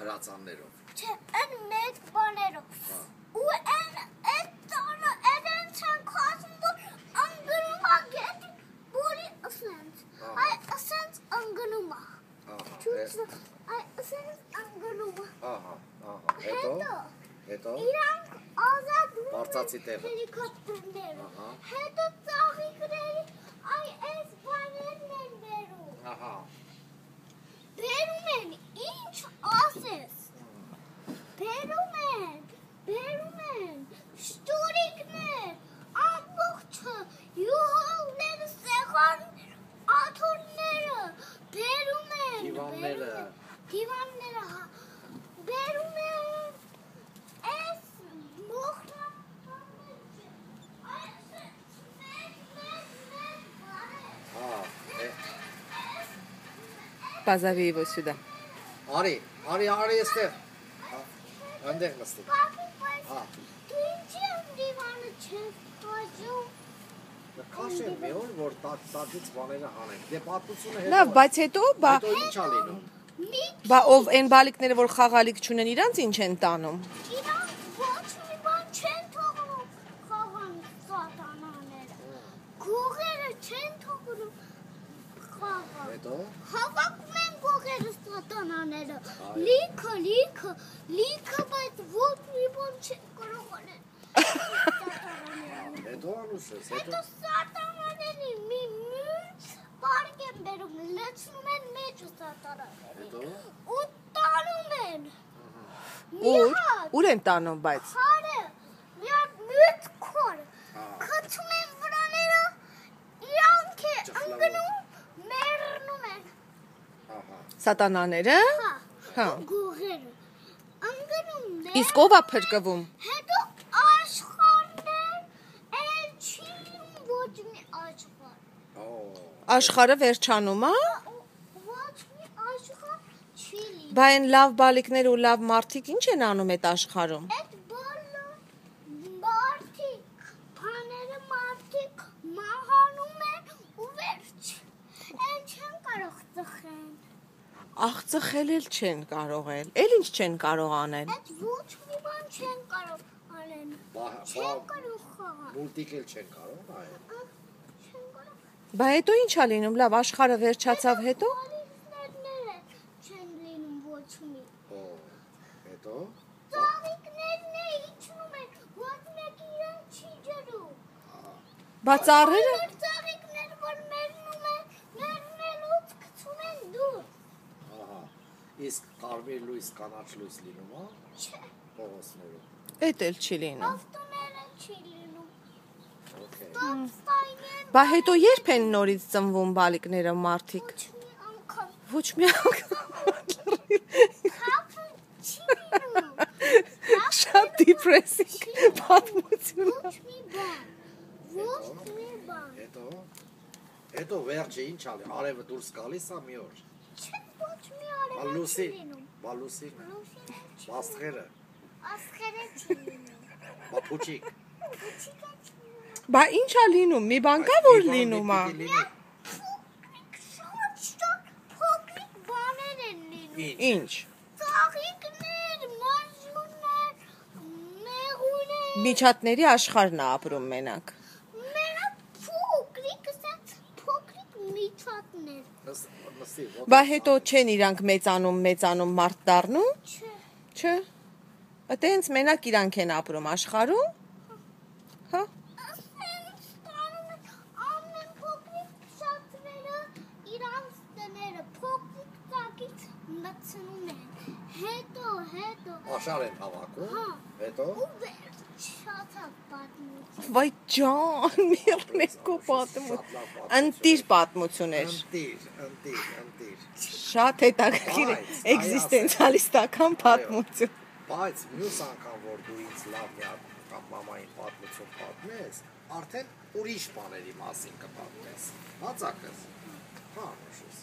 հրացաններով։ Չէ, այն մեծ բաներով։ Ու այդ տանը այդեն չեն քաշում, որ անգնում է գետ, որի ասենց։ Այ ասենց անգնում է։ Այ ասենց անգնում է։ Հետո իրանք ազատում Բարձացի տեղը։ հելիկոպտերները։ Հետո ծաղիկների այ այս բաներն են բերում։ Բերում են, ինչ ասես։ Բերում են, շտուրիկներ, ամբողջը, յուհողները, սեղանները, աթոռները, բերում են, դիվանները, բերում են, այս մոխրականները, Позови его сюда. Արի այստեղ։ Այնտեղ նստի։ Դու ինչի եմ դիվանը չես խոժում։ Քաշեն մի օր, որ տակից բաները հանենք։ Դե պատմությունը Լավ, բայց հետո ինչ ա լինում։ բա ով այն բալիկները, որ խաղալիք չունեն, իրանց ինչ են տանում։ Իրանք ոչ մի բան չեն թողնում խաղան սատանաները։ Գողերը չեն թողնում խաղան։ Հետո Հավաքում են գողերը սատանաները։ Լիքը, բայց ոչ մի բան չեն կարող անել։ Հետո անուշես, Հետո սատանաների մի մյուս պարկ են բերում, լցնում են մեջը սատանաների։ Ու տանում են։ Ուր են տանում, բայց։ Քարը, մի հատ մյուս քար։ Քցում են վրաները, իրանք է անգնում, մեռնում են։ Սատանաները։ Հա։ Գողերը անգնում են։ Իսկ ով է փրկվում։ Հետո աշխարհներ, էլ չի ոչ մի աշխարհ։ Աշխարհը վերջանում է։ Ոչ մի աշխարհ չի լինի։ Բա այն լավ բալիկներ ու լավ մարդիկ ինչ են անում այդ աշխարհում։ Այդ բոլոր մարդիկ, բաները մարդիկ մահանում են ու վերջ։ Են չեն կարող ծխեն։ Աղծխել էլ չեն կարող էլ։ Էլ ինչ չեն կարող անել։ Այդ ոչ մի բան չեն կարող անել։ Չեն կարող խաղալ։ Մուլտիկ էլ չեն կարող նայել։ Չեն կարող։ Բա հետո ինչ է լինում, լավ աշխարհը վերջացավ հետո։ Բալիկներները չեն լինում ոչ մի։ Հետո Ծաղիկներն է իջնում են, ոչ մեկ իրեն չի ջրում։ Բա ծառերը։ Ծաղիկներ, որ մերնում են, մերնելուց գցում են դուր։ Իսկ կարմիր լույս, կանաչ լույս լինում է Չէ, փողոցներում։ Էդ էլ չի լինում։ ավտոները չի լինում։ Okay։ Ստայնեն Բա հետո երբ են նորից ծնվում բալիկները մարդիկ։ ոչ մի անգամ։ Ոչ մի անգամ։ Հապը չի լինում։ Շատ դիպրեսինգ պատմություն։ Ոչ մի բան։ Ոչ մի բան։ Հետո վերջը ինչ ալի, արևը դուրս գալիս է մի օր։ Չէ, ոչ մի արևը չի լինում։ Բալուսին, աստղերը, Աստղերը չի լինում։ բապուչիկ։ Փոքրիկ Բա ինչ է լինում, մի բան կա որ լինում է։ շատ փոքրիկ բաներ են լինում։ Ինչ։ Ծաղիկներ, մազուններ, մեղուներ։ Միջատների աշխարհն է ապրում մենակ։ Մենակ փոքրիկ միջատներ։ Բա հետո չեն իրանք մեծանում մարդ դառնում։ Չէ։ Չէ։ Այդտենց մենակ իրանք են ապրում աշխարհում։ Հա։ Ամեն փոքրիկ շատները իրանց տները փոքրիկ ծակից մտցնում են։ Հետո Աշար են հավաքում, հետո ու վերջ շատ պատմություն։ Վայ ջան, մերնեկո պատմություն։ Ընտիր պատմություն էր։ ընտիր։ Շատ հետաքրքիր է էքզիստենցիալիստական պատմություն։ Բայց մյուս անգամ որ դու ինձ լավ մի հատ մամային պատմություն պատմես, արդեն ուրիշ բաների մասին կպատմես։ Հա ծակես։ Հա նշես։